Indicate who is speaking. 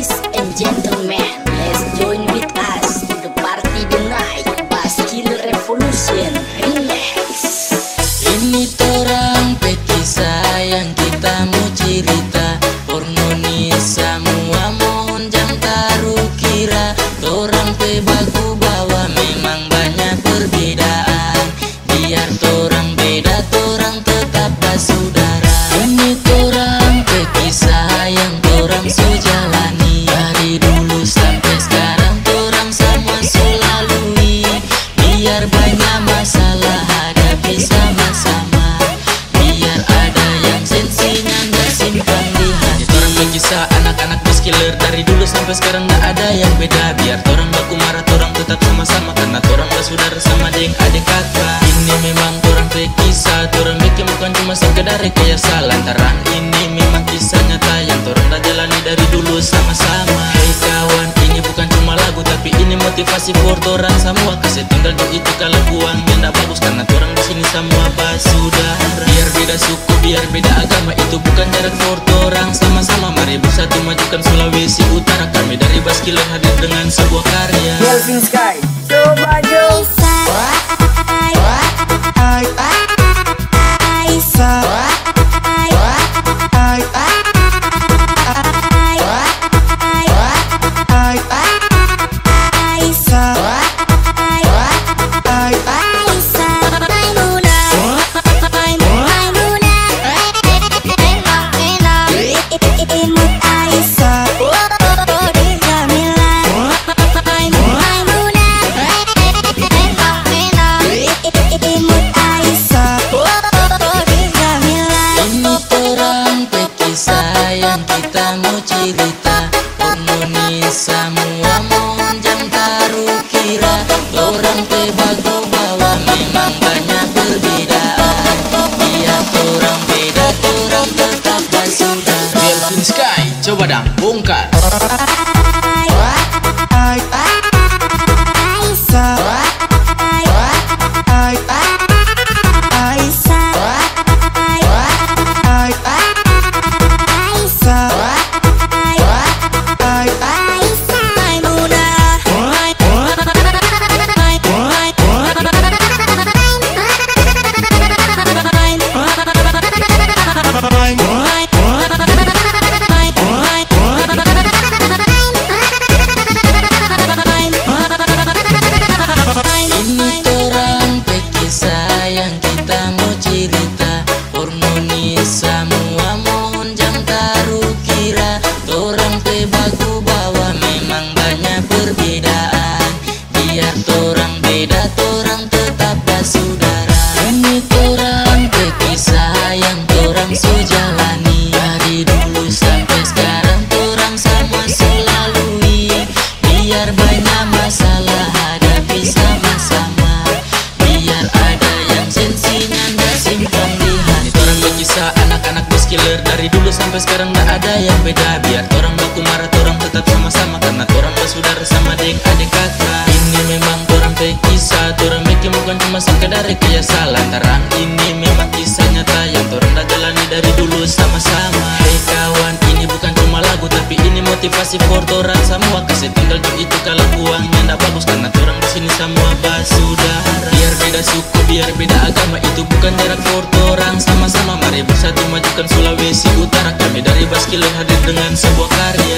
Speaker 1: Ladies and gentlemen, let's join with us to the party tonight. Baskiller Revolution Remix.
Speaker 2: Ini torang petisah yang kita mau cerita. Pornoni semua mohon jang taruh kira. Torang pe baku bawa memang banyak perbedaan. Biar torang beda, torang tetap bersaudara. Ini torang petisah yang torang sejalani. Dari dulu sampai sekarang torang sama selalui. Biar banyak masalah hadapi sama-sama. Biar ada yang sensinya nggak simpan di hati. Torang berkisah anak-anak baskiller. Dari dulu sampai sekarang nggak ada yang beda. Biar torang baku marah, torang tetap sama-sama. Karena torang bersaudara sama deng adik kakak. Ini memang torang berkisah. Torang bikin bukan cuma sekedar rekayasa. Lantaran ini memang kisah nyata yang torang dah jalani dari dulu sama-sama. Hei kawan, ini bukan cuma lagu, tapi ini motivasi buat torang semua. Kasih tinggal di itu kalau uang yang tak bagus. Karena torang di sini semua bersaudara. Biar beda suku, biar beda agama, itu bukan jarak for torang sama-sama. Mari bersatu majukan Sulawesi Utara. Kami dari Baskiller hadir dengan sebuah karya.
Speaker 3: Melvin Sky, coba jauh.
Speaker 2: Kita mau cerita, pornoni semua mohon jang taruh kira. Torang pe bago bawa memang banyak perbedaan. Biar torang beda, torang tetap bersaudara.
Speaker 4: Melvin Sky, coba dang bongkar.
Speaker 2: Semua mohon jang taruh kira. Torang pe baku bawa memang banyak perbedaan. Biar torang beda, torang tetap bersaudara. Ini torang pe kisah yang torang sejalani. Dari dulu sampai sekarang torang sama selalui. Biar banyak masalah hadapi sama-sama. Biar ada yang sensinya nggak simpan di hati.
Speaker 4: Torang berkisah anak-anak baskiller. Dari dulu sampai sekarang nggak ada yang beda. Biar torang baku marah, torang tetap sama-sama. Karena torang bersaudara sama deng adik kakak. Ini memang torang berkisah. Torang bikin bukan cuma sekedar rekayasa. Lantaran ini memang kisah nyata yang torang dah jalani dari dulu sama-sama. Hei kawan, ini bukan cuma lagu, tapi ini motivasi for torang semua. Kasih tinggal di itu kalau uangnya ndak bagus. Karena torang di sini semua bersaudara. Biar beda suku, biar beda agama, itu bukan jarak for torang sama-sama. Mari bersatu majukan Sulawesi Utara. Kami dari Baskiller hadir dengan sebuah karya.